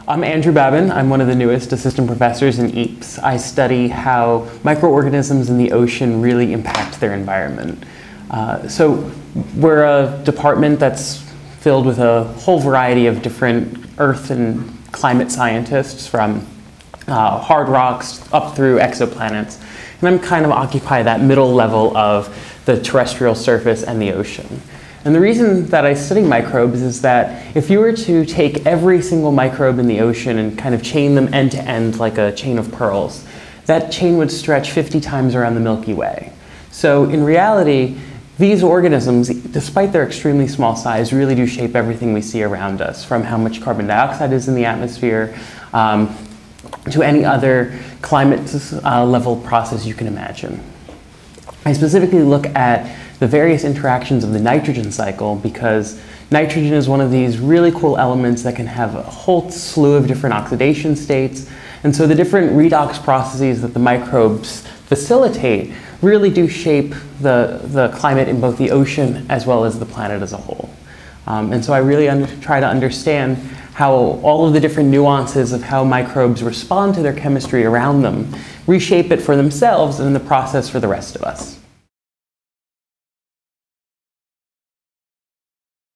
I'm Andrew Babbin. I'm one of the newest assistant professors in EAPS. I study how microorganisms in the ocean really impact their environment. So we're a department that's filled with a whole variety of different earth and climate scientists, from hard rocks up through exoplanets. And I'm kind of occupy that middle level of the terrestrial surface and the ocean. And the reason that I study microbes is that if you were to take every single microbe in the ocean and kind of chain them end to end like a chain of pearls, that chain would stretch 50 times around the Milky Way. So in reality, these organisms, despite their extremely small size, really do shape everything we see around us, from how much carbon dioxide is in the atmosphere to any other climate level process you can imagine. I specifically look at the various interactions of the nitrogen cycle because nitrogen is one of these really cool elements that can have a whole slew of different oxidation states. And so the different redox processes that the microbes facilitate really do shape the climate in both the ocean as well as the planet as a whole. And so I really try to understand how all of the different nuances of how microbes respond to their chemistry around them reshape it for themselves and in the process for the rest of us.